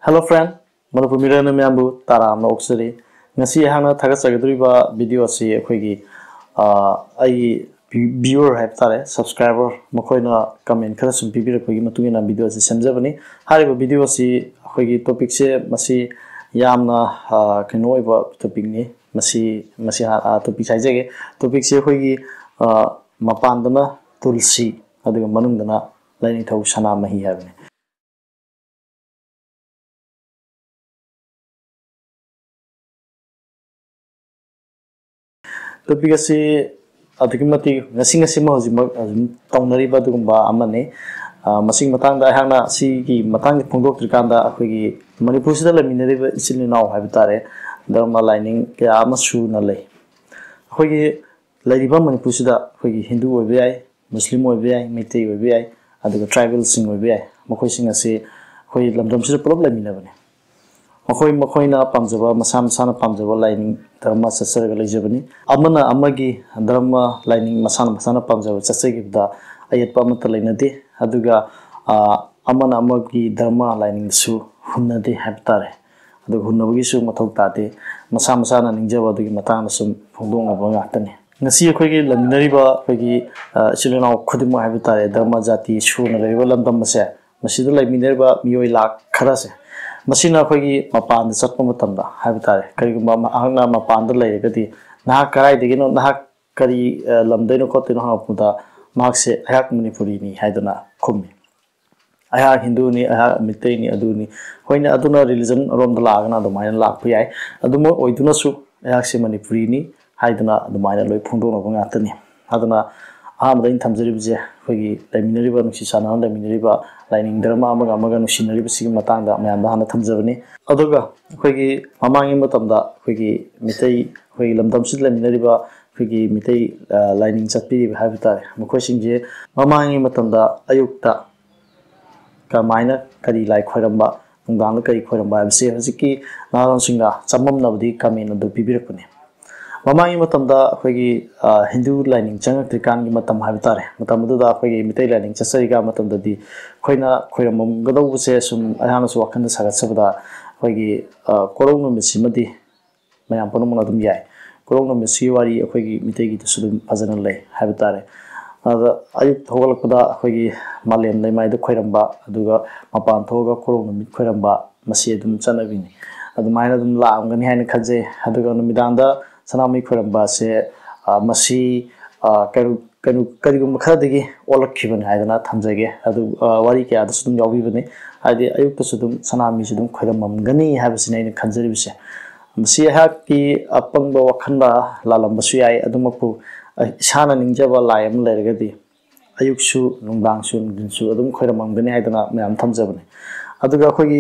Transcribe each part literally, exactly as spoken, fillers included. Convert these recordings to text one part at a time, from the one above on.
Hello friend, Manipur Mirror na miyambu tara amna oksari. Ngasi hangna thagat sagadriba video asi akhoi ai viewer hai tare subscriber makoi na comment khara sum pibira khoi matungi na video asi samjabani. Hariba video asi akhoi topic se masi yamna kino iba topic ni masi masi topic haijage topic se akhoi mapandana tulsi aduga manungdana laini thau sana mahi habne. Topic asi adhikmati ngasing ngasing ma hojima taunari ba dugumba amane masing matang da hangna si ki matang phongdok trikanda akhoi Manipur sida laminari ba isilni naw habitare dharma lining ke amasu na lei akhoi lariba Manipur sida akhoi Hindu oibe ai Muslim oibe ai Meitei oibe ai aduga tribal sing oibe ai makhoi sing asi akhoi lamdam sida problem minabane Makoi makoi na pamjaba masam sana pamjaba lining dharma sasar ga lejabani amana amagi dharma lining masana masana pamjaba sasagi da ayat pamata leinade aduga amana amagi dharma lining su hunnade habtare aduga hunnabagi su mathau tade masa masana ningjaba adugi matang sum phongdong aba ngatane ngasi akhoi laminari ba akhoi chilena khudima habtare dharma jati su na leba lamdam se masida laminari ba miyoi lak khara se Masina akhoi mapan satpa matamda habitare karigumba ahangna mapan da leiragadi nahak karai digino nahak kari lamdaino khotino hangapmuda mahakse ayak Manipuri ni haidana khummi ayak Hindu ni ayak Meitei ni aduni hoina aduna religion romda lagana adumaina lakpu yai aduma oiduna su ayak se Manipuri ni haidana adumaina loi phongdona ba ngatani aduna ahamda in thamjaribje akhoi laiminariba nusi sana laiminariba lining dharma amaga amaga nusinariba sigi matangda mayamda hana thamjabani aduga akhoi mamangi matamda akhoi Meitei akhoi lamdam sid laiminariba akhoi Meitei lining chatpi habitare makhoi singje mamangi matamda ayukta kamaina kari lai khoiramba nungdang kari khoiramba abse hajiki nalan singa chamamnabdi kamen adu pibirakune Mamangi matamda akhoi Hindu lining changak trikan gi matam habitare matam duda akhoi Meitei lining chasariga matam dadi khoina khoiramam gadau se sum ayana su wakhanda sagat sabda akhoi korong no misimadi mayam panum adum yai korong no misi wari akhoi Meitei gi sudum fajana lei habitare ada ayuk thogalakpada akhoi malem leimai da khoiramba aduga mapan thoga korong no mit khoiramba masi adum chanabini adumaina adum laamgani haina khaje aduga no midanda Sanami Kuramba se Masi Karu Kanu Karigu Makadigi Olakibun Haidana Tamzage Adu Wariki Adasum Yobibani Adi Ayuk Sudum Sanami Sudum Kuramam Gani Habsina in Kanzeribse Masi Haki Apanga Wakanda Lalam Basuai Adumapu Shana Ninjava Layam Lergadi Ayuksu Numbang Sun Dinsu Adum Kuramam Gani Haidana Mayam Tamzabani Aduga Hogi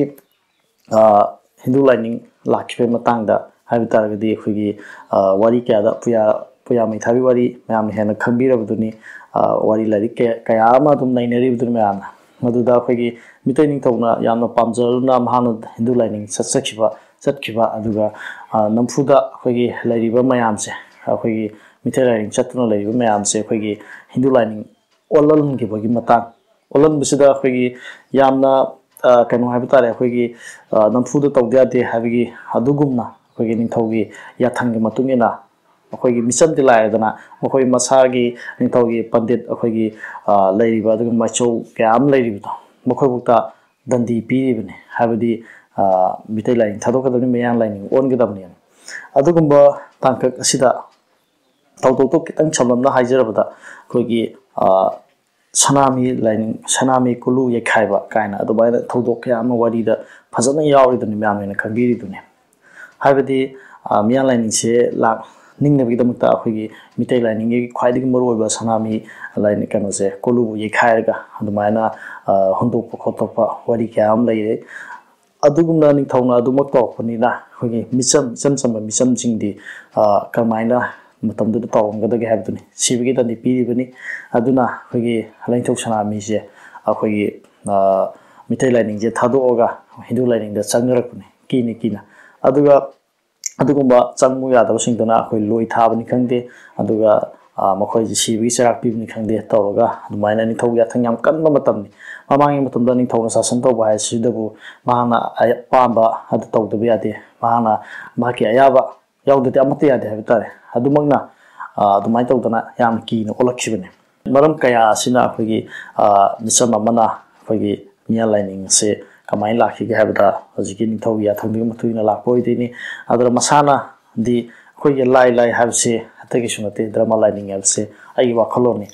Hindu lining Lakipe Matanga Habitargadi akhoi wari kya da puya puya mai thabi wari mayam hena khambirabduni wari lari kaya ama dum nainaribduni mayam maduda akhoi Meitei ning thawna yamna pamjaruna mahana Hindu lining satsakhiba chatkhiba aduga namfuda akhoi lariba mayam se akhoi Meitei lining chatuna lariba mayam se akhoi Hindu lining olal gi bagi matang olal bisida akhoi yamna kanu habitare akhoi namfuda tawdiade habigi adugumna akhoi ningthaugi yathangi matungina akhoi misam dilaidana akhoi masagi ningthaugi pandit akhoi leiriba aduga machau kyam leiribdo makhoi bukta dandi piribne habidi Meitei lining thadokadani mayang lining ongidabni adugumba tangkak asida tawtokto kitang chamlamna haijarabada akhoi Sanami lining Sanami kulu yekhaiba kaina adubaina thodok kyam warida phajana yawridani mayamena khangbiridune Habidi Mian lining se lak ning nabi damta akhoi Meitei lining gi khwaidigi maroiba Sanami lining kano se kolubu yekhaiga adumaina hondokpa khotokpa wari kyam leire adugumna ning thawna adumak tawpani na akhoi misam cham chamba misam jingdi kamaina matamdu tawngada habduni sibigi dandi piribani aduna akhoi lainthok Sanami se akhoi Meitei lining je thadoga Hindu lining da changrakpani kini kina aduga adugumba changmu yadaba singdana akhoi loi thabani khangde aduga ꯃꯈꯣꯏꯁꯤ ꯁꯤꯕꯒꯤ ꯆꯩꯔꯥꯛ ꯄꯤꯕꯅꯤ ꯈꯪꯗꯦ ꯇꯧꯔꯒ ꯑꯗꯨꯃꯥꯏꯅ ꯅꯤꯡꯊꯧꯒꯤ ꯌꯥꯊꯪ ꯌꯥꯝ ꯀꯟꯕ ꯃꯇꯝꯅꯤ ꯃꯃꯥꯡꯒꯤ ꯃꯇꯝꯗ ꯅꯤꯡꯊꯧꯅ ꯁꯥꯁꯟ ꯇꯧꯕ ꯍꯥꯏꯕꯁꯤꯗꯕꯨ ꯃꯍꯥꯛꯅ ꯑꯄꯥꯝꯕ ꯑꯗꯨ ꯇꯧꯗꯕ ꯌꯥꯗꯦ ꯃꯍꯥꯛꯅ ꯃꯍꯥꯛꯀꯤ ꯑꯌꯥꯕ ꯌꯥꯎꯗ꯭ꯔꯗꯤ ꯑꯃꯠꯇ ꯌꯥꯗꯦ ꯍꯥꯏꯕ ꯇꯥꯔꯦ ꯑꯗꯨꯃꯛꯅ ꯑꯗꯨꯃꯥꯏꯅ ꯇꯧꯗꯅ ꯌꯥꯝ ꯀꯤꯅ ꯑꯣꯜꯂꯛꯈꯤꯕꯅꯤ ꯃꯔꯝ ꯀꯌꯥ ꯑꯁꯤꯅ ꯑꯩꯈꯣꯏꯒꯤ ꯃꯤꯆꯝ ꯑꯃꯅ ꯑꯩꯈꯣꯏꯒꯤ ꯃꯤꯌꯥꯟ ꯂꯥꯏꯅꯤꯡ ꯑꯁꯤ ꯀꯃꯥꯏꯅ ꯂꯥꯛꯈꯤꯒꯦ ꯍꯥꯏꯕꯗ ꯍꯧꯖꯤꯛꯀꯤ ꯅꯤꯡꯊꯧꯒꯤ ꯌꯥꯊꯪꯗꯨꯒꯤ ꯃꯇꯨꯡ ꯏꯟꯅ ꯂꯥꯛꯄ ꯑꯣꯏꯗꯣꯏꯅꯤ ꯑꯗꯨꯅ ꯃꯁꯥꯅꯗꯤ ꯑꯩꯈꯣꯏꯒꯤ ꯂꯥꯏ ꯂꯥꯏ ꯍꯥꯏꯕꯁꯤ ꯑꯇꯩꯒꯤꯁꯨ ꯅꯠꯇꯦ ꯙꯔꯃ ꯂꯥꯏꯅꯤꯡ ꯍꯥꯏꯕꯁꯤ ꯑꯩꯒꯤ ꯋꯥꯈꯜꯂꯣꯟꯅꯤ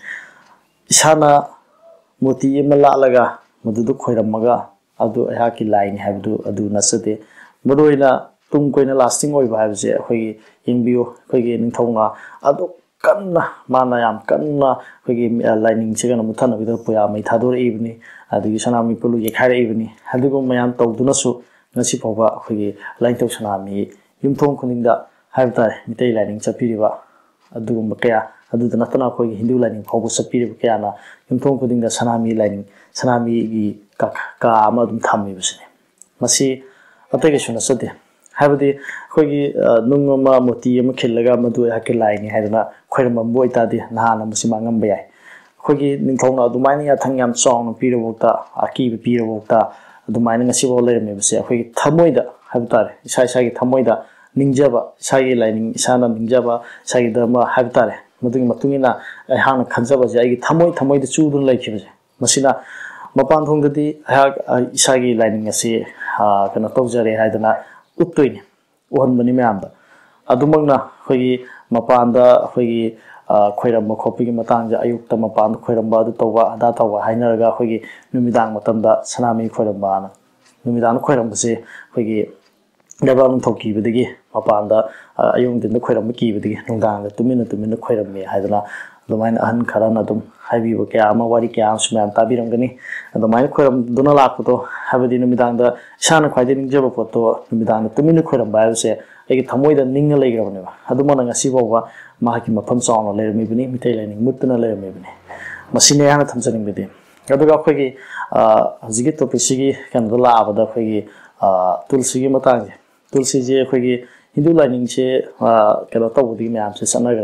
ꯏꯁꯥꯅ ꯃꯨꯔꯇꯤ ꯑꯃ ꯂꯥꯠꯂꯒ ꯃꯗꯨꯗ ꯈꯣꯏꯔꯝꯃꯒ ꯑꯗꯨ ꯑꯩꯍꯥꯛꯀꯤ ꯂꯥꯏꯅꯤ ꯍꯥꯏꯕꯗꯨ ꯑꯗꯨ ꯅꯠꯆꯗꯦ ꯃꯔꯨꯑꯣꯏꯅ ꯇꯨꯡ ꯀꯣꯏꯅ ꯂꯥꯁꯇꯤꯡ ꯑꯣꯏꯕ ꯍꯥꯏꯕꯁꯦ ꯑꯩꯈꯣꯏꯒꯤ ꯌꯦꯡꯕꯤꯌꯨ ꯑꯩꯈꯣꯏꯒꯤ ꯅꯤꯡꯊꯧꯅ ꯑꯗꯨ ꯀꯟꯅ ꯃꯥꯅ ꯌꯥꯝ ꯀꯟꯅ ꯑꯩꯈꯣꯏꯒꯤ ꯂꯥꯏꯅꯤꯡꯁꯦ ꯀꯩꯅꯣ ꯃꯨꯠꯊꯅꯕꯤꯗ ꯄꯨꯌꯥ ꯃꯩ ꯊꯥꯗꯣꯔꯛꯏꯕꯅꯤ ꯑꯗꯒꯤ ꯁꯅꯥꯃꯍꯤ ꯄꯨꯜꯂꯨ ꯌꯩꯈꯥꯏꯔꯛꯏꯕꯅꯤ ꯑꯗꯨꯒꯨꯝꯕ ꯃꯌꯥꯝ ꯇꯧꯗꯨꯅꯁꯨ ꯉꯁꯤ ꯐꯥꯎꯕ ꯑꯩꯈꯣꯏꯒꯤ ꯂꯥꯏꯅꯤꯡꯊꯧ ꯁꯅꯥꯃꯍꯤ ꯌꯨꯝꯊꯣꯡ ꯈꯨꯗꯤꯡꯗ ꯍꯥꯏꯕ ꯇꯥꯔꯦ ꯃꯤꯇꯩ ꯂꯥꯏꯅꯤꯡ ꯆꯠꯄꯤꯔꯤꯕ ꯑꯗꯨꯒꯨꯝꯕ ꯀꯌా ꯑꯗꯨꯗ ꯅꯠꯇꯅ ꯑꯩꯈꯣꯏꯒꯤ ꯍꯤꯟꯗꯨ ꯂꯥꯏꯅꯤꯡ ꯐꯥꯎꯕ ꯆꯠꯄꯤꯔꯤꯕ ꯀꯌꯥꯅ ꯌꯨꯝꯊꯣꯡ ꯈꯨꯗꯤꯡꯗ ꯁꯅꯥꯃꯍꯤ ꯂꯥꯏꯅꯤꯡ ꯁꯅꯥꯃꯍꯤꯒꯤ ꯀꯥ ꯑꯃ ꯑꯗꯨꯝ ꯊꯝꯃꯤꯕꯁꯤꯅꯤ ꯃꯁꯤ ꯑꯇꯩ ꯀꯩꯁꯨ ꯅꯠꯆꯗꯦ ꯍꯥꯏꯕꯗꯤ ꯑꯩꯈꯣꯏꯒꯤ ꯅꯨꯡ ꯑꯃ ꯃꯨꯔꯇꯤ ꯑꯃ ꯈꯤꯜꯂꯒ ꯃꯗꯨ ꯑꯩꯍꯥꯛꯀꯤ ꯂꯥꯏꯅꯤ ꯍꯥꯏꯗꯅ ꯈꯣꯏꯔꯝꯕ ꯑꯣꯏꯇꯥꯔꯗꯤ ꯅꯍꯥꯟꯅ ꯃꯁꯤ ꯃꯥꯡꯉꯝꯕ ꯌꯥꯏ ꯑꯩꯈꯣꯏꯒꯤ ꯅꯤꯡꯊꯧꯅ ꯑꯗꯨꯃꯥꯏꯅ ꯌꯥꯊꯪ ꯌꯥꯝ ꯆꯥꯎꯅ ꯄꯤꯔꯕꯐꯥꯎꯗ ꯑꯀꯤꯕ ꯄꯤꯔꯕꯐꯥꯎꯗ ꯑꯗꯨꯃꯥꯏꯅ ꯉꯁꯤꯐꯥꯎ ꯂꯩꯔꯝꯃꯤꯕꯁꯦ ꯑꯩꯈꯣꯏꯒꯤ ꯊꯃꯣꯏꯗ ꯍꯥꯏꯕ ꯇꯥꯔꯦ ꯏꯁꯥ ꯏꯁꯥꯒꯤ ꯊꯃꯣꯏꯗ ꯅꯤꯡꯖꯕ ꯏꯁꯥꯒꯤ ꯂꯥꯏꯅꯤꯡ ꯏꯁꯥꯅ ꯅꯤꯡꯖꯕ ꯏꯁꯥꯒꯤ ꯙꯔꯃ ꯍꯥꯏꯕ ꯇꯥꯔꯦ ꯃꯗꯨꯒꯤ ꯃꯇꯨꯡ ꯏꯟꯅ ꯑꯩꯍꯥꯛꯅ ꯈꯟꯖꯕꯁꯦ ꯑꯩꯒꯤ ꯊꯃꯣꯏ ꯊꯃꯣꯏꯗ ꯆꯨꯗꯨꯅ ꯂꯩꯈꯤꯕꯁꯦ ꯃꯁꯤꯅ ꯃꯄꯥꯟ ꯊꯣꯡꯗꯗꯤ ꯑꯩꯍꯥꯛ ꯏꯁꯥꯒꯤ ꯂꯥꯏꯅꯤꯡ ꯑꯁꯤ ꯀꯩꯅꯣ ꯇꯧꯖꯔꯦ ꯍꯥꯏꯗꯅ ꯎꯠꯇꯣꯏꯅꯤ ꯎꯍꯟꯕꯅꯤ ꯃꯌꯥꯝꯗ ꯑꯗꯨꯃꯛꯅ ꯑꯩꯈꯣꯏꯒꯤ ꯃꯄꯥꯟꯗ ꯑꯩꯈꯣꯏꯒꯤ ꯈꯣꯏꯔꯝꯕ ꯈꯣꯠꯄꯒꯤ ꯃꯇꯥꯡꯁꯦ ꯑꯌꯨꯛꯇ ꯃꯄꯥꯟꯗ ꯈꯣꯏꯔꯝꯕ ꯑꯗꯨ ꯇꯧꯕ ꯑꯗꯥ ꯇꯧꯕ ꯍꯥꯏꯅꯔꯒ ꯑꯩꯈꯣꯏꯒꯤ ꯅꯨꯃꯤꯗꯥꯡ ꯃꯇꯝꯗ ꯁꯅꯥꯃꯍꯤ ꯈꯣꯏꯔꯝꯕꯅ ꯅꯨꯃꯤꯗꯥꯡꯗ ꯈꯣꯏꯔꯝꯕꯁꯦ ꯑꯩꯈꯣꯏꯒꯤ ꯂꯩꯕꯥꯛ ꯅꯤꯡꯊꯧ ꯀꯤꯕꯗꯒꯤ ꯃꯄꯥꯟꯗ ꯑꯌꯨꯛ ꯅꯨꯡꯊꯤꯟꯗ ꯈꯣꯏꯔꯝꯕ ꯀꯤꯕꯗꯒꯤ ꯅꯨꯡꯗꯥꯡꯗ ꯇꯨꯃꯤꯟꯅ ꯇꯨꯃꯤꯟꯅ ꯈꯣꯏꯔꯝꯃꯤ ꯍꯥꯏꯗꯅ ꯑꯗꯨꯃꯥꯏꯅ ꯑꯍꯟ ꯈꯔꯅ ꯑꯗꯨꯝ ꯍꯥꯏꯕꯤꯕ ꯀꯌా ꯑꯃ ꯋꯥꯔꯤ ꯀꯌꯥ ꯑꯃꯁꯨ ꯃꯌꯥꯝ ꯇꯥꯕꯤꯔꯝꯒꯅꯤ ꯑꯗꯨꯃꯥꯏꯅ ꯈꯣꯏꯔꯝꯗꯨꯅ ꯂꯥꯛꯄꯗꯣ ꯍꯥꯏꯕꯗꯤ ꯅꯨꯃꯤꯗꯥꯡꯗ ꯏꯁꯥꯅ ꯈ꯭ꯋꯥꯏꯗꯒꯤ ꯅꯤꯡꯖꯕ ꯄꯣꯠꯇꯣ ꯅꯨꯃꯤꯗꯥꯡꯗ ꯇꯨꯃꯤꯟꯅ ꯈꯣꯏꯔꯝꯕ ꯍꯥꯏꯕꯁꯦ ꯑꯩꯒꯤ ꯊꯃꯣꯏꯗ ꯅꯤꯡꯉ ꯂꯩꯈ꯭ꯔꯕꯅꯦꯕ ꯑꯗꯨꯃꯛꯅ ꯉꯁꯤ ꯐꯥꯎꯕ ꯃꯍꯥꯛꯀꯤ ꯃꯐꯝ ꯆꯥꯎꯅ ꯂꯩꯔꯝꯃꯤꯕꯅꯤ ꯃꯤꯇꯩ ꯂꯥꯏꯅꯤꯡ ꯃꯨꯠꯇꯨꯅ ꯂꯩꯔꯝꯃꯤꯕꯅꯤ ꯃꯁꯤꯅꯦ ꯑꯩꯍꯥꯛꯅ ꯊꯝꯖꯅꯤꯡꯕꯗꯤ ꯑꯗꯨꯒ ꯑꯩꯈꯣꯏꯒꯤ ꯍꯧꯖꯤꯛꯀꯤ ꯇꯣꯄꯤꯛꯁꯤꯒꯤ ꯀꯩꯅꯣꯗ ꯂꯥꯛꯑꯕꯗ ꯑꯩꯈꯣꯏꯒꯤ ꯇꯨꯜꯁꯤꯒꯤ ꯃꯇꯥꯡꯁꯦ ꯇꯨꯜꯁꯤꯁꯦ ꯑꯩꯈꯣꯏꯒꯤ hindu ꯂꯥꯏꯅꯤꯡꯁꯦ ꯀꯩꯅꯣ ꯇꯧꯕꯗꯒꯤ ꯃꯌꯥꯝꯁꯦ ꯆꯠꯅꯈ꯭ꯔꯦ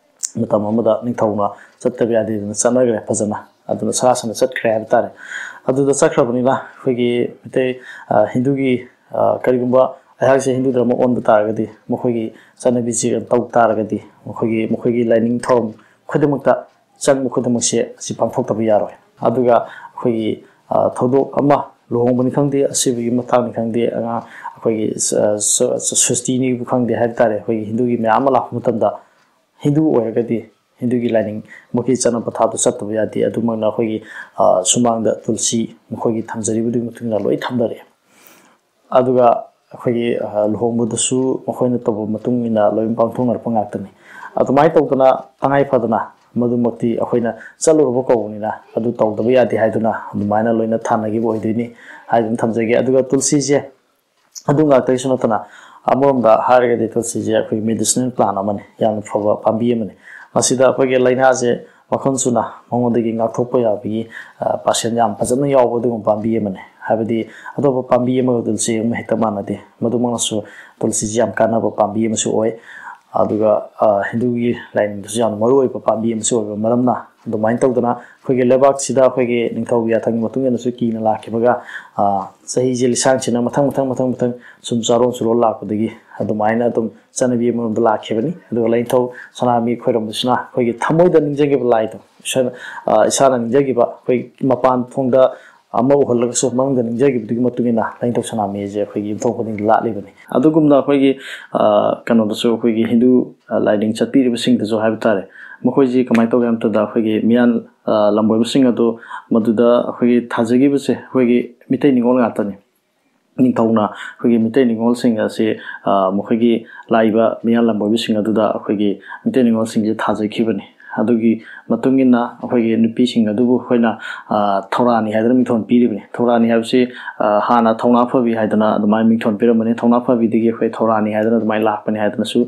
ꯃꯇꯝ ꯑꯃꯗ ꯅꯤꯡꯊꯧꯅ ꯆꯠꯇꯕ ꯌꯥꯗꯦꯗꯅ ꯆꯠꯅꯈ꯭ꯔꯦ ꯐꯖꯅ ꯑꯗꯨꯅ ꯁꯔꯥꯁꯟꯗ ꯆꯠꯈ꯭ꯔꯦ ꯍꯥꯏꯕ ꯇꯥꯔꯦ ꯑꯗꯨꯗ ꯆꯠꯈ꯭ꯔꯕꯅꯤꯅ ꯑꯩꯈꯣꯏꯒꯤ ꯃꯤꯇꯩ ꯍꯤꯟꯗꯨꯒꯤ ꯀꯔꯤꯒꯨꯝꯕ ꯑꯩꯍꯥꯛꯁꯦ ꯍꯤꯟꯗꯨ ꯙꯔꯃ ꯑꯣꯟꯕ ꯇꯥꯔꯒꯗꯤ ꯃꯈꯣꯏꯒꯤ ꯆꯠꯅꯕꯤꯁꯤ ꯇꯧ ꯇꯥꯔꯒꯗꯤ ꯃꯈꯣꯏꯒꯤ ꯃꯈꯣꯏꯒꯤ ꯂꯥꯏꯅꯤꯡ ꯊꯧꯔꯝ ꯈꯨꯗꯤꯡꯃꯛꯇ ꯆꯪꯕ ꯈꯨꯗꯤꯡꯃꯛꯁꯦ ꯑꯁꯤ ꯄꯥꯡꯊꯣꯛꯇꯕ ꯌꯥꯔꯣꯏ ꯑꯗꯨꯒ ꯑꯩꯈꯣꯏꯒꯤ ꯊꯧꯗꯣꯛ ꯑꯃ ꯂꯨꯍꯣꯡꯕꯅꯤ ꯈꯪꯗꯦ ꯑꯁꯤꯕꯒꯤ ꯃꯇꯥꯡꯅꯤ ꯈꯪꯗꯦ ꯑꯉꯥꯡ ꯑꯩꯈꯣꯏꯒꯤ ꯁ꯭ꯋꯁꯇꯤꯅꯤꯕꯨ ꯈꯪꯗꯦ ꯍꯥꯏꯕ ꯇꯥꯔꯦ ꯑꯩꯈꯣꯏꯒꯤ ꯍꯤꯟꯗꯨꯒꯤ ꯃꯌꯥꯝ ꯑꯃ ꯂꯥꯛꯄ ꯃꯇꯝꯗ ꯍꯤꯟꯗꯨ ꯑꯣꯏꯔꯒꯗꯤ ꯍꯤꯟꯗꯨꯒꯤ ꯂꯥꯏꯅꯤꯡ ꯃꯈꯣꯏꯒꯤ ꯆꯠꯅ ꯄꯊꯥꯞꯇ ꯆꯠꯇꯕ ꯌꯥꯗꯦ ꯑꯗꯨꯃꯛꯅ ꯑꯩꯈꯣꯏꯒꯤ ꯁꯨꯃꯥꯡꯗ ꯇꯨꯜꯁꯤ ꯃꯈꯣꯏꯒꯤ ꯊꯝꯖꯔꯤꯕꯗꯨꯒꯤ ꯃꯇꯨꯡ ꯏꯟꯅ ꯂꯣꯏ ꯊꯝꯅꯔꯛꯑꯦ ꯑꯗꯨꯒ ꯑꯩꯈꯣꯏꯒꯤ ꯂꯨꯍꯣꯡꯕꯗꯁꯨ ꯃꯈꯣꯏꯅ ꯇꯧꯕ ꯃꯇꯨꯡ ꯏꯟꯅ ꯂꯣꯏꯅ ꯄꯥꯡꯊꯣꯛꯅꯔꯛꯄ ꯉꯥꯛꯇꯅꯤ ꯑꯗꯨꯃꯥꯏꯅ ꯇꯧꯗꯅ ꯇꯉꯥꯏ ꯐꯗꯅ ꯃꯗꯨꯃꯛꯇꯤ ꯑꯩꯈꯣꯏꯅ ꯆꯠꯂꯨꯔꯕ ꯀꯧꯕꯅꯤꯅ ꯑꯗꯨ ꯇꯧꯗꯕ ꯌꯥꯗꯦ ꯍꯥꯏꯗꯨꯅ ꯑꯗꯨꯃꯥꯏꯅ ꯂꯣꯏꯅ ꯊꯥꯅꯈꯤꯕ ꯑꯣꯏꯗꯣꯏꯅꯤ ꯍꯥꯏꯗꯨꯅ ꯊꯝꯖꯒꯦ ꯑꯗꯨꯒ ꯇꯨꯜꯁꯤꯁꯦ ꯑꯗꯨ ꯉꯥꯛꯇꯒꯤꯁꯨ ꯅꯠꯇꯅ ꯑꯃꯔꯣꯝꯗ ꯍꯥꯏꯔꯒꯗꯤ ꯇꯨꯜꯁꯤꯁꯦ ꯑꯩꯈꯣꯏꯒꯤ ꯃꯦꯗꯤꯁꯤꯅꯦꯜ ꯄ꯭ꯂꯥꯟ ꯑꯃꯅꯤ ꯌꯥꯝꯅ ꯐꯕ ꯄꯥꯝꯕꯤ ꯑꯃꯅꯤ ꯃꯁꯤꯗ ꯑꯩꯈꯣꯏꯒꯤ ꯂꯥꯏꯅꯥꯁꯦ ꯃꯈꯜ ꯁꯨꯅ ꯃꯉꯣꯟꯗꯒꯤ ꯉꯥꯛꯊꯣꯛꯄ ꯌꯥꯕꯒꯤ ꯄꯥꯔꯁꯦꯟ ꯌꯥꯝ ꯐꯖꯅ ꯌꯥꯎꯕ ꯑꯗꯨꯒꯨꯝꯕ ꯄꯥꯝꯕꯤ ꯑꯃꯅꯤ ꯍꯥꯏꯕꯗꯤ ꯑꯇꯣꯞꯄ ꯄꯥꯝꯕꯤ ꯑꯃꯒ ꯇꯨꯜꯁꯤ ꯑꯃ ꯍꯦꯛꯇ ꯃꯥꯟꯅꯗꯦ ꯃꯗꯨꯃꯛꯅꯁꯨ ꯇꯨꯜꯁꯤꯁꯤ ꯌꯥꯝ ꯀꯥꯟꯅꯕ ꯄꯥꯝꯕꯤ ꯑꯃꯁꯨ ꯑꯣꯏ ꯑꯗꯨꯒ ꯍꯤꯟꯗꯨꯒꯤ ꯂꯥꯏꯅꯤꯡꯗꯁꯨ ꯌꯥꯝꯅ ꯃꯔꯨꯑꯣꯏꯕ ꯄꯥꯝꯕꯤ ꯑꯃꯁꯨ ꯑꯣꯏꯕ ꯃꯔꯝꯅ ꯑꯗꯨꯃꯥꯏꯅ ꯇꯧꯗꯅ ꯑꯩꯈꯣꯏꯒꯤ ꯂꯩꯕꯥꯛꯁꯤꯗ ꯑꯩꯈꯣꯏꯒꯤ ꯅꯤꯡꯊꯧꯒꯤ ꯌꯥꯊꯪꯒꯤ ꯃꯇꯨꯡ ꯏꯟꯅꯁꯨ ꯀꯤꯅ ꯂꯥꯛꯈꯤꯕꯒ ꯆꯍꯤꯁꯦ ꯂꯤꯁꯥꯡꯁꯤꯅ ꯃꯊꯪ ꯃꯊꯪ ꯃꯊꯪ ꯃꯊꯪ ꯁꯨꯝ ꯆꯥꯔꯣꯟ ꯁꯨꯔꯣꯟ ꯂꯥꯛꯄꯗꯒꯤ ꯑꯗꯨꯃꯥꯏꯅ ꯑꯗꯨꯝ ꯆꯠꯅꯕꯤ ꯑꯃꯔꯣꯝꯗ ꯂꯥꯛꯈꯤꯕꯅꯤ ꯑꯗꯨꯒ ꯂꯥꯏꯅꯤꯡꯊꯧ ꯁꯅꯥꯃꯍꯤ ꯈꯣꯏꯔꯝꯕꯁꯤꯅ ꯑꯩꯈꯣꯏꯒꯤ ꯊꯃꯣꯏꯗ ꯅꯤꯡꯖꯈꯤꯕ ꯂꯥꯏꯗꯣ ꯏꯁꯥꯅ ꯅꯤꯡꯖꯈꯤꯕ ꯑꯩꯈꯣꯏ ꯃꯄꯥꯟ ꯊꯣꯡꯗ ꯑꯃ ꯎꯍꯜꯂꯒꯁꯨ ꯃꯅꯨꯡꯗ ꯅꯤꯡꯖꯈꯤꯕꯗꯨꯒꯤ ꯃꯇꯨꯡ ꯏꯟꯅ ꯂꯥꯏꯅꯤꯡꯊꯧ ꯁꯅꯥꯃꯍꯤꯁꯦ ꯑꯩꯈꯣꯏꯒꯤ ꯌꯨꯝꯊꯣꯡ ꯈꯨꯗꯤꯡꯗ ꯂꯥꯠꯂꯤꯕꯅꯤ ꯑꯗꯨꯒꯨꯝꯅ ꯑꯩꯈꯣꯏꯒꯤ ꯀꯩꯅꯣꯗꯁꯨ ꯑꯩꯈꯣꯏꯒꯤ ꯍꯤꯟꯗꯨ ꯂꯥꯏꯅꯤꯡ ꯆꯠꯄꯤꯔꯤꯕꯁꯤꯡꯗꯁꯨ ꯍꯥꯏꯕ ꯇꯥꯔꯦ ꯃꯈꯣꯏꯁꯤ ꯀꯃꯥꯏꯅ ꯇꯧꯒꯦ ꯍꯥꯏꯕ ꯃꯇꯝꯗ ꯑꯩꯈꯣꯏꯒꯤ ꯃꯤꯌꯥꯟ ꯂꯝꯕꯣꯏꯕꯁꯤꯡ ꯑꯗꯨ ꯃꯗꯨꯗ ꯑꯩꯈꯣꯏꯒꯤ ꯊꯥꯖꯈꯤꯕꯁꯦ ꯑꯩꯈꯣꯏꯒꯤ ꯃꯤꯇꯩ ꯅꯤꯉꯣꯜ ꯉꯥꯛꯇꯅꯤ ꯅꯤꯡꯊꯧꯅ ꯑꯩꯈꯣꯏꯒꯤ ꯃꯤꯇꯩ ꯅꯤꯉꯣꯜꯁꯤꯡ ꯑꯁꯤ ꯃꯈꯣꯏꯒꯤ ꯂꯥꯛꯏꯕ ꯃꯤꯌꯥꯟ ꯂꯝꯕꯣꯏꯕꯁꯤꯡ ꯑꯗꯨꯗ ꯑꯩꯈꯣꯏꯒꯤ ꯃꯤꯇꯩ ꯅꯤꯉꯣꯜꯁꯤꯡꯁꯦ ꯊꯥꯖꯈꯤꯕꯅꯤ ꯑꯗꯨꯒꯤ ꯃꯇꯨꯡ ꯏꯟꯅ ꯑꯩꯈꯣꯏꯒꯤ ꯅꯨꯄꯤꯁꯤꯡ ꯑꯗꯨꯕꯨ ꯑꯩꯈꯣꯏꯅ ꯊꯧꯔꯥꯅꯤ ꯍꯥꯏꯗꯅ ꯃꯤꯡꯊꯣꯟ ꯄꯤꯔꯤꯕꯅꯤ ꯊꯧꯔꯥꯅꯤ ꯍꯥꯏꯕꯁꯤ ꯍꯥꯟꯅ ꯊꯧꯅꯥ ꯐꯕꯤ ꯍꯥꯏꯗꯅ ꯑꯗꯨꯃꯥꯏꯅ ꯃꯤꯡꯊꯣꯟ ꯄꯤꯔꯝꯕꯅꯤ ꯊꯧꯅꯥ ꯐꯕꯤꯗꯒꯤ ꯑꯩꯈꯣꯏ ꯊꯧꯔꯥꯅꯤ ꯍꯥꯏꯗꯅ ꯑꯗꯨꯃꯥꯏꯅ ꯂꯥꯛꯄꯅꯤ ꯍꯥꯏꯗꯅꯁꯨ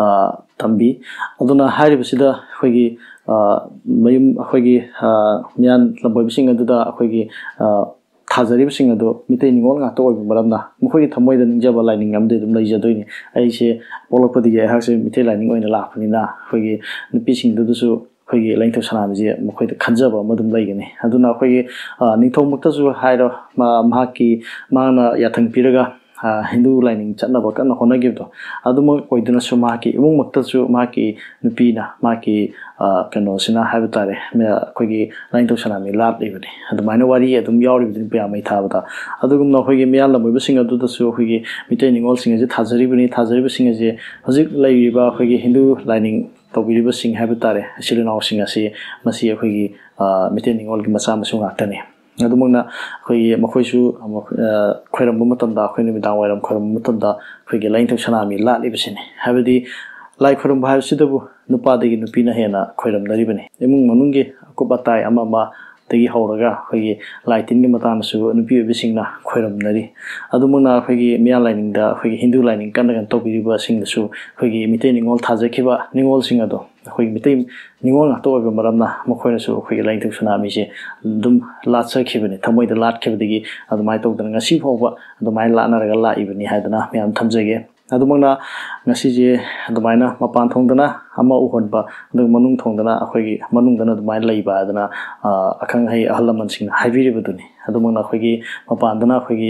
ꯊꯝꯕꯤ ꯑꯗꯨꯅ ꯍꯥꯏꯔꯤꯕꯁꯤꯗ ꯑꯩꯈꯣꯏꯒꯤ ꯃꯌꯨꯝ ꯑꯩꯈꯣꯏꯒꯤ ꯃꯤꯌꯥꯟ ꯂꯝꯕꯣꯏꯕꯁꯤꯡ ꯑꯗꯨꯗ ꯑꯩꯈꯣꯏꯒꯤ ꯊꯥꯖꯔꯤꯕꯁꯤꯡ ꯑꯗꯣ ꯃꯤꯇꯩ ꯅꯤꯡꯉꯣꯜ ꯉꯥꯛꯇ ꯑꯣꯏꯕ ꯃꯔꯝꯅ ꯃꯈꯣꯏꯒꯤ ꯊꯃꯣꯏꯗ ꯅꯤꯡꯖꯕ ꯂꯥꯏꯅꯤꯡ ꯑꯃꯗꯤ ꯑꯗꯨꯝ ꯂꯩꯖꯗꯣꯏꯅꯤ ꯑꯩꯁꯦ ꯄꯣꯛꯂꯛꯄꯗꯒꯤ ꯑꯩꯍꯥꯛꯁꯦ ꯃꯤꯇꯩ ꯂꯥꯏꯅꯤꯡ ꯑꯣꯏꯅ ꯂꯥꯛꯄꯅꯤꯅ ꯑꯩꯈꯣꯏꯒꯤ ꯅꯨꯄꯤꯁꯤꯡꯗꯨꯗꯁꯨ ꯑꯩꯈꯣꯏꯒꯤ ꯂꯥꯏꯅꯤꯡꯊꯧ ꯁꯅꯥꯃꯍꯤꯁꯦ ꯃꯈꯣꯏꯗ ꯈꯟꯖꯕ ꯑꯃ ꯑꯗꯨꯝ ꯂꯩꯒꯅꯤ ꯑꯗꯨꯅ ꯑꯩꯈꯣꯏꯒꯤ ꯅꯤꯡꯊꯧꯃꯛꯇꯁꯨ ꯍꯥꯏꯔꯣ ꯃꯍꯥꯛꯀꯤ ꯃꯥꯅ ꯌꯥꯊꯪ ꯄꯤꯔꯒ ꯍꯤꯟꯗꯨ ꯂꯥꯏꯅꯤꯡ ꯆꯠꯅꯕ ꯀꯟꯅ ꯍꯣꯠꯅꯈꯤꯕꯗꯣ ꯑꯗꯨꯃꯛ ꯑꯣꯏꯗꯨꯅꯁꯨ ꯃꯍꯥꯛꯀꯤ ꯏꯃꯨꯡꯃꯛꯇꯁꯨ ꯃꯍꯥꯛꯀꯤ ꯅꯨꯄꯤꯅ ꯃꯍꯥꯛꯀꯤ ꯀꯩꯅꯣꯁꯤꯅ ꯍꯥꯏꯕ ꯇꯥꯔꯦ ꯑꯩꯈꯣꯏꯒꯤ ꯂꯥꯏꯅꯤꯡꯊꯧ ꯁꯅꯥꯃꯍꯤ ꯂꯥꯠꯂꯤꯕꯅꯤ ꯑꯗꯨꯃꯥꯏꯅ ꯋꯥꯔꯤ ꯑꯗꯨꯝ ꯌꯥꯎꯔꯤꯕꯅꯤ ꯄꯨꯌꯥꯃꯩ ꯊꯥꯕꯗ ꯑꯗꯨꯒꯨꯝꯅ ꯑꯩꯈꯣꯏꯒꯤ ꯃꯤꯌꯥꯝꯂꯝ ꯑꯣꯏꯕꯁꯤꯡ ꯑꯗꯨꯗꯁꯨ ꯑꯩꯈꯣꯏꯒꯤ ꯃꯤꯇꯩ ꯅꯤꯡꯉꯣꯜꯁꯤꯡ ꯑꯁꯤ ꯊꯥꯖꯔꯤꯕꯅꯤ ꯊꯥꯖꯔꯤꯕꯁꯤꯡ ꯑꯁꯤ ꯍꯧꯖꯤꯛ ꯂꯩꯔꯤꯕ ꯑꯩꯈꯣꯏꯒꯤ ꯍꯤꯟꯗꯨ ꯂꯥꯏꯅꯤꯡ ꯇꯧꯕꯤꯔꯤꯕꯁꯤꯡ ꯍꯥꯏꯕ ꯇꯥꯔꯦ ꯏꯆꯤꯜ ꯏꯅꯥꯎꯁꯤꯡ ꯑꯁꯤ ꯃꯁꯤ ꯑꯩꯈꯣꯏꯒꯤ ꯃꯤꯇꯩ ꯅꯤꯡꯉꯣꯜꯒꯤ ꯃꯆꯥ ꯃꯁꯨ ꯉꯥꯛꯇꯅꯤ ꯑꯗꯨꯃꯛꯅ ꯑꯩꯈꯣꯏꯒꯤ ꯃꯈꯣꯏꯁꯨ ꯈꯣꯏꯔꯝꯕ ꯃꯇꯝꯗ ꯑꯩꯈꯣꯏ ꯅꯨꯃꯤꯗꯥꯡ ꯋꯥꯏꯔꯝ ꯈꯣꯏꯔꯝꯕ ꯃꯇꯝꯗ ꯑꯩꯈꯣꯏꯒꯤ ꯂꯥꯏꯅꯤꯡꯊꯧ ꯁꯅꯥꯃꯍꯤ ꯂꯥꯠꯂꯤꯕꯁꯤꯅꯤ ꯍꯥꯏꯕꯗꯤ ꯂꯥꯏ ꯈꯣꯏꯔꯝꯕ ꯍꯥꯏꯕꯁꯤꯗꯕꯨ ꯅꯨꯄꯥꯗꯒꯤ ꯅꯨꯄꯤꯅ ꯍꯦꯟꯅ ꯈꯣꯏꯔꯝꯅꯔꯤꯕꯅꯤ ꯏꯃꯨꯡ ꯃꯅꯨꯡꯒꯤ ꯑꯀꯨꯞ ꯑꯇꯥꯏ ꯑꯃ ꯑꯃ दगी हौरगा अखोगी लाइटिंग मतांगसु नुपी ओबिसिंगना खोइरमनरी अदुमना अखोगी मिया लाइनिंगदा अखोगी हिंदू लाइनिंग कनगन तौबिरिबा सिंगसु अखोगी मितै निंगोल थाजखिबा निंगोल सिंग अदो अखोगी मितै निंगोल नातो ओइबा मरमना मखोइनसु अखोगी लाइटिंग सुनामीसे दुम लाचखिबनि थमोइदा लाटखिबदगी अदुमाय तौदना ngasi फौबा अदुमाय लानरगा लाइबनि हायदना मियाम थमजगे अदुमना ngasi je अदुमायना मपान थोंदना अमा उहोनबा अदु मनुंग थोंदना अखोगी मनुंगदना अदुमाय लैबा अदना अखंग है अहलमन सिंग हाइबिरिबदुनि अदुमना अखोगी मपानदना अखोगी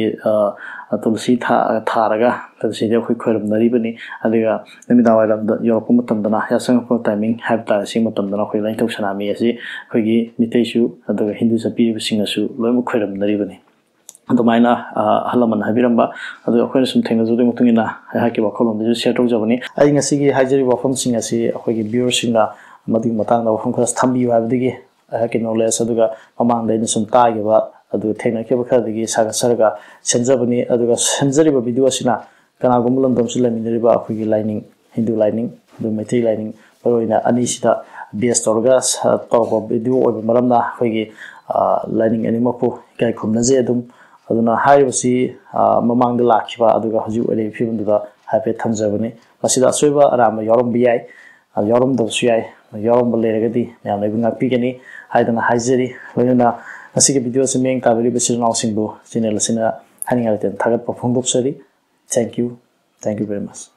तुलसी था थारगा तदसिदे अखोई खोइरमनरिबनि अदुगा नमिदावाइरमदा योरप मतमदना यासंगप टाइमिंग हाइबता सिंग मतमदना अखोई लाइथौ सनामी असि अखोगी मितैसु अदुगा हिंदू सपिरिबसिंगसु लोइम खोइरमनरिबनि अदुमायना अहलमन हाइबिरमबा अदु अखोइना सुम थेंगजोदे मुतुंगिना हाइहाकि वाखोलमदसु शेयर तौजबनि अइ ngasiगी हाइजरि वाफम सिंग असि अखोगी व्यूअर सिंगना मदि मतांगदा वाफम खरस थम्बियु हाइबदगी हाइहाकि नॉलेज अदुगा ममांगदा इन सुम तागिबा अदु थेंगनखेबा खरदगी सागसरगा सेंजबनि अदुगा सेंजरिबा वीडियो असिना कनागुम लमदमसु लमिनरिबा अखोगी लाइनिंग हिंदू लाइनिंग अदु मैथै लाइनिंग बरोइना अनिसिदा बेस तौरगा तौबा वीडियो ओइबा मरमना अखोगी लाइनिंग एनिमपु गाय खुमनजे अदुम अदुना हाइबसि ममांगदा लाखिबा अदुगा हजु ओइले फिबंदुदा हाइफे थमजबनि मसिदा सोइबा आराम यौरम बियाय यौरम दसु याय यौरम लेरगदी याम लेबि ngakpigani haidana haijeri loina asigi video se meng tabiri besil nausingbu channel sina haninga ten thagat pa phongdop sari thank you thank you very much